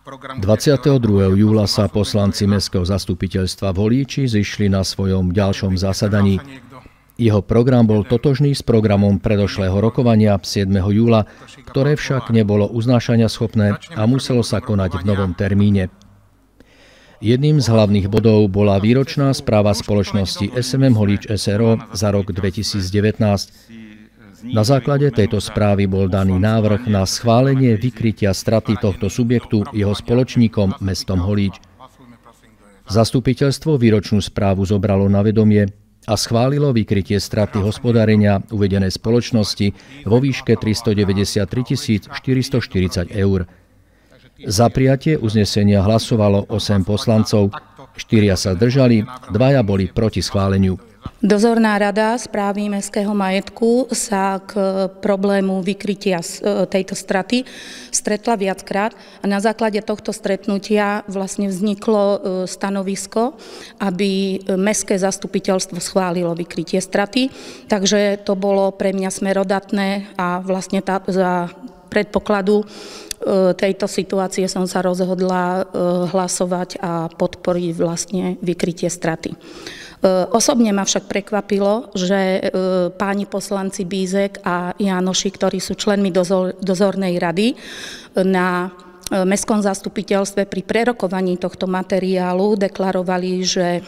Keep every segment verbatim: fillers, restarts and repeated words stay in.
dvadsiateho druhého júla sa poslanci Mestského zastupiteľstva v Holíči zišli na svojom ďalšom zasadaní. Jeho program bol totožný s programom predošlého rokovania siedmeho júla, ktoré však nebolo uznášania schopné a muselo sa konať v novom termíne. Jedným z hlavných bodov bola výročná správa spoločnosti es em em Holíč es er o za rok dvetisícdevätnásť. Na základe tejto správy bol daný návrh na schválenie vykrytia straty tohto subjektu jeho spoločníkom mestom Holíč. Zastupiteľstvo výročnú správu zobralo na vedomie a schválilo vykrytie straty hospodárenia uvedenej spoločnosti vo výške tristodeväťdesiattri tisíc štyristoštyridsať eur. Za prijatie uznesenia hlasovalo osem poslancov, štyria sa zdržali, dvaja boli proti schváleniu. Dozorná rada správy mestského majetku sa k problému vykrytia tejto straty stretla viackrát a na základe tohto stretnutia vlastne vzniklo stanovisko, aby mestské zastupiteľstvo schválilo vykrytie straty. Takže to bolo pre mňa smerodatné a vlastne tá, za predpokladu tejto situácie som sa rozhodla hlasovať a podporiť vlastne vykrytie straty. Osobne ma však prekvapilo, že páni poslanci Bízek a Jánoši, ktorí sú členmi dozor, dozornej rady na mestskom zastupiteľstve pri prerokovaní tohto materiálu deklarovali, že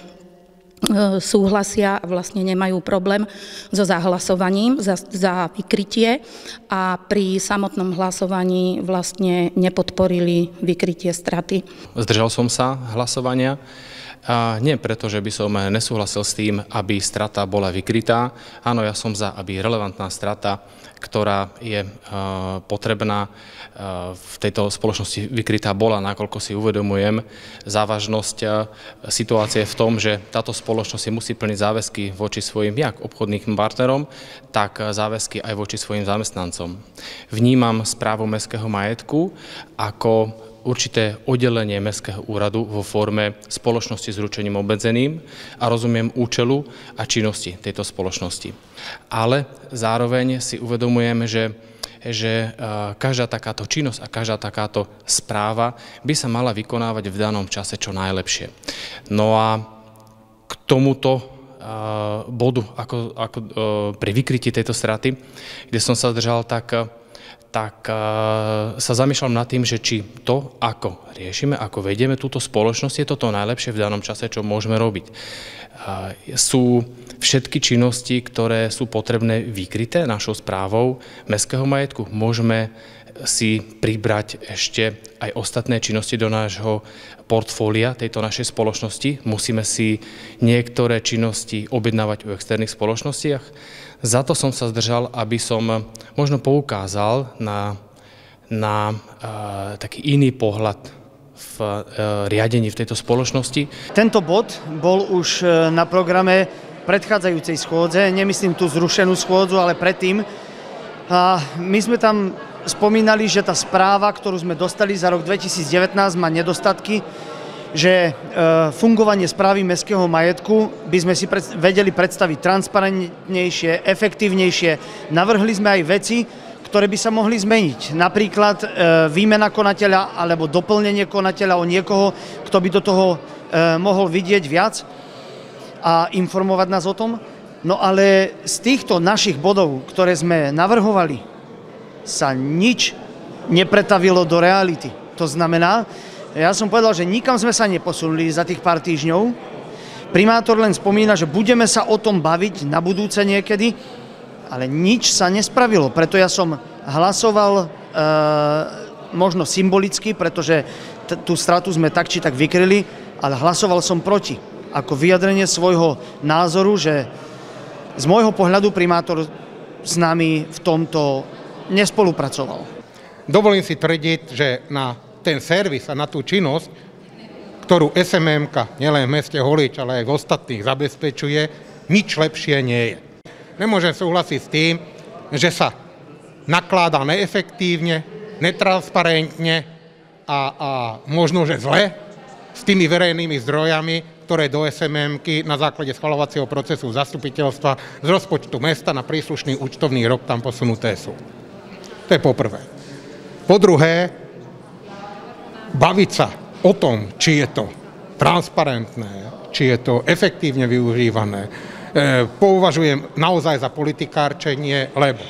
súhlasia a vlastne nemajú problém so zahlasovaním za, za vykrytie a pri samotnom hlasovaní vlastne nepodporili vykrytie straty. Zdržal som sa hlasovania. A nie preto, že by som nesúhlasil s tým, aby strata bola vykrytá. Áno, ja som za, aby relevantná strata, ktorá je uh, potrebná uh, v tejto spoločnosti vykrytá bola, nakoľko si uvedomujem závažnosť uh, situácie v tom, že táto spoločnosť si musí plniť záväzky voči svojim jak obchodným partnerom, tak záväzky aj voči svojim zamestnancom. Vnímam správu mestského majetku ako určité oddelenie mestského úradu vo forme spoločnosti s ručením obmedzeným a rozumiem účelu a činnosti tejto spoločnosti. Ale zároveň si uvedomujem, že, že každá takáto činnosť a každá takáto správa by sa mala vykonávať v danom čase čo najlepšie. No a k tomuto bodu, ako, ako pri vykrytí tejto straty, kde som sa držal, tak tak uh, sa zamýšľam nad tým, že či to, ako riešime, ako vedieme túto spoločnosť, je to to najlepšie v danom čase, čo môžeme robiť. Uh, sú všetky činnosti, ktoré sú potrebné vykryté našou správou mestského majetku. Môžeme si pribrať ešte aj ostatné činnosti do nášho portfólia tejto našej spoločnosti. Musíme si niektoré činnosti objednávať u externých spoločnostiach. Za to som sa zdržal, aby som možno poukázal na, na uh, taký iný pohľad v uh, riadení v tejto spoločnosti. Tento bod bol už na programe predchádzajúcej schôdze, nemyslím tú zrušenú schôdzu, ale predtým. A my sme tam spomínali, že tá správa, ktorú sme dostali za rok dvetisícdevätnásť, má nedostatky, že fungovanie správy mestského majetku by sme si pred, vedeli predstaviť transparentnejšie, efektívnejšie. Navrhli sme aj veci, ktoré by sa mohli zmeniť. Napríklad výmena konateľa alebo doplnenie konateľa o niekoho, kto by do toho mohol vidieť viac a informovať nás o tom. No ale z týchto našich bodov, ktoré sme navrhovali, sa nič nepretavilo do reality. To znamená, ja som povedal, že nikam sme sa neposunuli za tých pár týždňov. Primátor len spomína, že budeme sa o tom baviť na budúce niekedy, ale nič sa nespravilo. Preto ja som hlasoval e, možno symbolicky, pretože tú stratu sme tak či tak vykryli, ale hlasoval som proti. Ako vyjadrenie svojho názoru, že z môjho pohľadu primátor s nami v tomto nespolupracoval. Dovolím si tvrdiť, že na ten servis a na tú činnosť, ktorú es em emka nielen v meste Holíč, ale aj v ostatných zabezpečuje, nič lepšie nie je. Nemôžem súhlasiť s tým, že sa nakladá neefektívne, netransparentne a, a možno, že zle s tými verejnými zdrojami, ktoré do es em emky na základe schvaľovacieho procesu zastupiteľstva z rozpočtu mesta na príslušný účtovný rok tam posunuté sú. To je po prvé. Po druhé, baviť sa o tom, či je to transparentné, či je to efektívne využívané, e, považujem naozaj za politikárčenie, lebo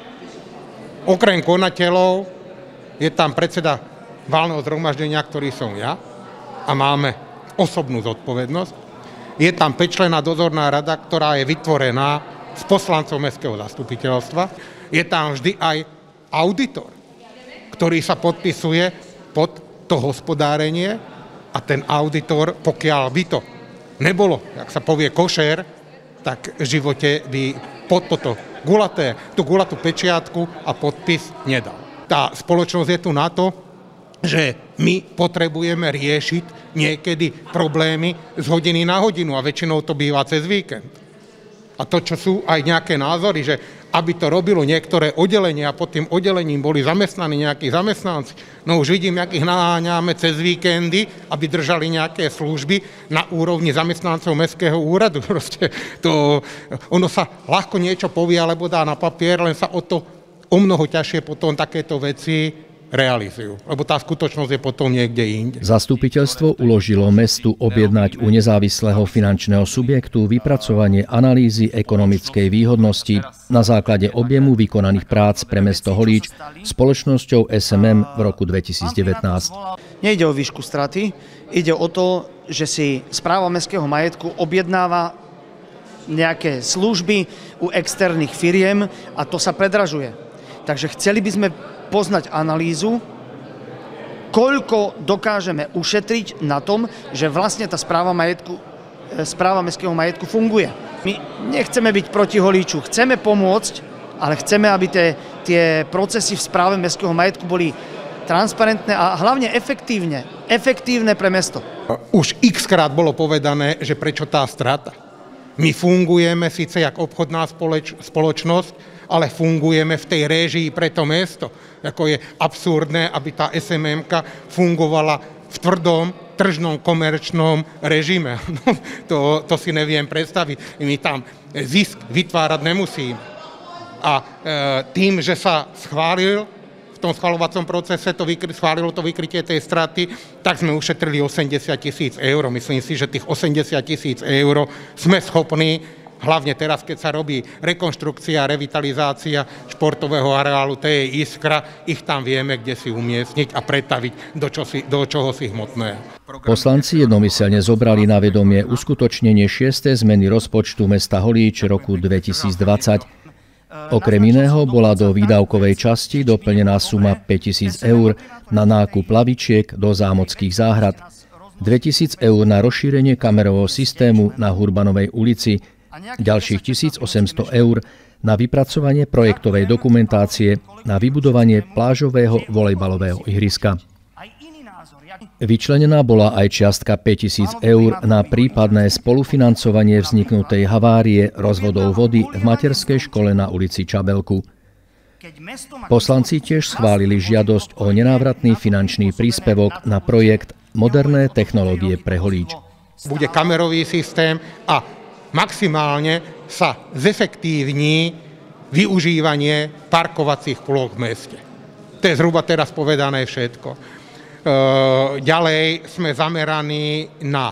okrem konateľov je tam predseda valného zhromaždenia, ktorý som ja, a máme osobnú zodpovednosť. Je tam päťčlenná dozorná rada, ktorá je vytvorená z poslancov mestského zastupiteľstva. Je tam vždy aj auditor, ktorý sa podpisuje pod to hospodárenie, a ten auditor, pokiaľ by to nebolo, jak sa povie, košer, tak v živote by pod toto gulaté, tú gulatú pečiatku a podpis nedal. Tá spoločnosť je tu na to, že my potrebujeme riešiť niekedy problémy z hodiny na hodinu a väčšinou to býva cez víkend. A to, čo sú aj nejaké názory, že aby to robilo niektoré oddelenie a pod tým oddelením boli zamestnaní nejakí zamestnanci, no už vidím, jak ich naháňame cez víkendy, aby držali nejaké služby na úrovni zamestnancov mestského úradu. Proste to, ono sa ľahko niečo povie alebo dá na papier, len sa o to o mnoho ťažšie potom takéto veci realizujú, lebo tá skutočnosť je potom niekde inde. Zastupiteľstvo uložilo mestu objednať u nezávislého finančného subjektu vypracovanie analýzy ekonomickej výhodnosti na základe objemu vykonaných prác pre mesto Holíč spoločnosťou es em em v roku dvetisícdevätnásť. Nejde o výšku straty, ide o to, že si správa mestského majetku objednáva nejaké služby u externých firiem a to sa predražuje. Takže chceli by sme poznať analýzu, koľko dokážeme ušetriť na tom, že vlastne tá správa majetku, správa mestského majetku funguje. My nechceme byť proti Holíču, chceme pomôcť, ale chceme, aby tie, tie procesy v správe mestského majetku boli transparentné a hlavne efektívne. Efektívne pre mesto. Už x-krát bolo povedané, že prečo tá strata. My fungujeme síce jak obchodná společ, spoločnosť, ale fungujeme v tej réžii pre to mesto. Ako je absurdné, aby tá es em emka fungovala v tvrdom, tržnom, komerčnom režime. to, to si neviem predstaviť. My tam zisk vytvárať nemusíme. A e, tým, že sa schválil v tom schvaľovacom procese, to vykry, schválilo to vykrytie tej straty, tak sme ušetrili osemdesiat tisíc eur. Myslím si, že tých osemdesiat tisíc eur sme schopní, hlavne teraz, keď sa robí rekonštrukcia, revitalizácia športového areálu, to je Iskra, ich tam vieme, kde si umiestniť a pretaviť do, čosi, do čohosi hmotného. Poslanci jednomyselne zobrali na vedomie uskutočnenie šiestej zmeny rozpočtu mesta Holíč roku dvetisícdvadsať. Okrem iného bola do výdavkovej časti doplnená suma päťtisíc eur na nákup lavičiek do zámodských záhrad, dvetisíc eur na rozšírenie kamerového systému na Hurbanovej ulici, ďalších tisícosemsto eur na vypracovanie projektovej dokumentácie na vybudovanie plážového volejbalového ihriska. Vyčlenená bola aj čiastka päťtisíc eur na prípadné spolufinancovanie vzniknutej havárie rozvodov vody v materskej škole na ulici Čabelku. Poslanci tiež schválili žiadosť o nenávratný finančný príspevok na projekt Moderné technológie pre Holíč. Bude kamerový systém a maximálne sa zefektívni využívanie parkovacích plôch v meste. To je zhruba teraz povedané všetko. E, ďalej sme zameraní na,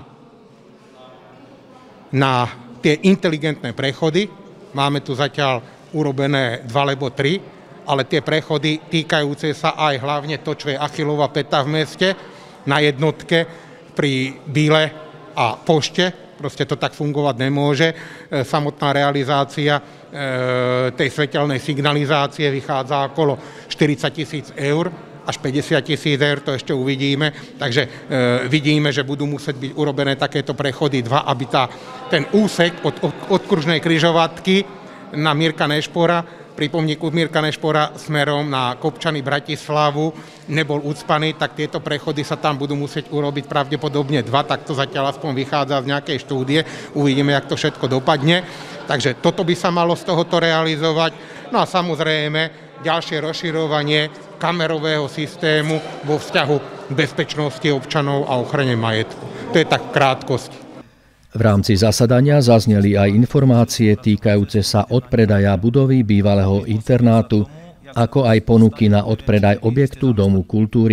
na tie inteligentné prechody. Máme tu zatiaľ urobené dva alebo tri, ale tie prechody týkajúce sa aj hlavne to, čo je Achillova päta v meste, na jednotke pri Bíle a Pošte. Proste to tak fungovať nemôže. Samotná realizácia tej svetelnej signalizácie vychádza okolo štyridsať tisíc eur, až päťdesiat tisíc eur, to ešte uvidíme. Takže vidíme, že budú musieť byť urobené takéto prechody dva, aby tá, ten úsek od, od odkružnej križovatky na Mirka Nešpora, pri pomníku Mirka Nešpora smerom na Kopčany Bratislavu nebol ucpaný, tak tieto prechody sa tam budú musieť urobiť pravdepodobne dva, tak to zatiaľ aspoň vychádza z nejakej štúdie. Uvidíme, jak to všetko dopadne. Takže toto by sa malo z tohoto realizovať. No a samozrejme ďalšie rozširovanie kamerového systému vo vzťahu k bezpečnosti občanov a ochrane majetku. To je tak v krátkosti. V rámci zasadania zazneli aj informácie týkajúce sa odpredaja budovy bývalého internátu, ako aj ponuky na odpredaj objektu Domu kultúry.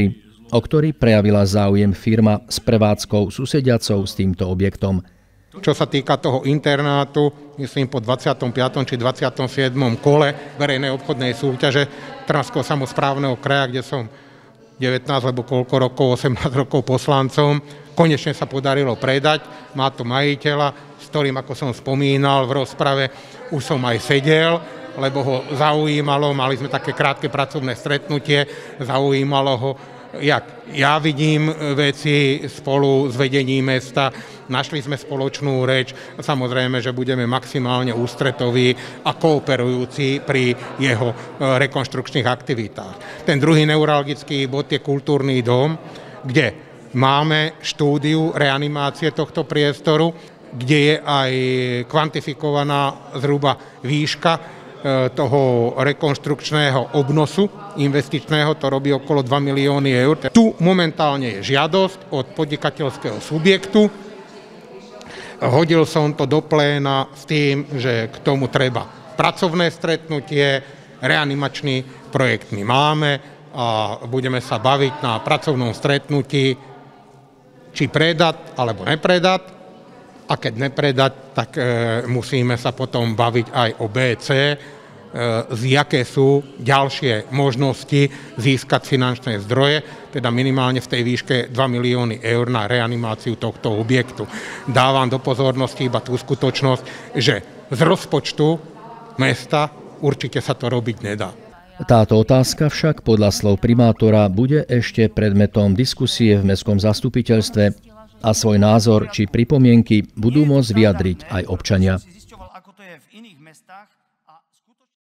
o ktorý prejavila záujem firma s prevádzkou susediacou s týmto objektom. Čo sa týka toho internátu, myslím po dvadsiatom piatom či dvadsiatom siedmom kole verejnej obchodnej súťaže Trnavského samosprávneho kraja, kde som devätnásť alebo koľko rokov, osemnásť rokov poslancom, konečne sa podarilo predať. Má to majiteľa, s ktorým, ako som spomínal v rozprave, už som aj sedel, lebo ho zaujímalo, mali sme také krátke pracovné stretnutie, zaujímalo ho, jak ja vidím veci spolu s vedením mesta. Našli sme spoločnú reč, samozrejme, že budeme maximálne ústretoví a kooperujúci pri jeho rekonštrukčných aktivitách. Ten druhý neuralgický bod je kultúrny dom, kde máme štúdiu reanimácie tohto priestoru, kde je aj kvantifikovaná zhruba výška toho rekonštrukčného obnosu investičného, to robí okolo dva milióny eur. Tu momentálne je žiadosť od podnikateľského subjektu. Hodil som to do pléna s tým, že k tomu treba pracovné stretnutie, reanimačný projekt my máme a budeme sa baviť na pracovnom stretnutí, či predať alebo nepredať. A keď nepredať, tak e, musíme sa potom baviť aj o bé cé, e, z jaké sú ďalšie možnosti získať finančné zdroje, teda minimálne v tej výške dva milióny eur na reanimáciu tohto objektu. Dávam do pozornosti iba tú skutočnosť, že z rozpočtu mesta určite sa to robiť nedá. Táto otázka však podľa slov primátora bude ešte predmetom diskusie v mestskom zastupiteľstve a svoj názor či pripomienky budú môcť vyjadriť aj občania.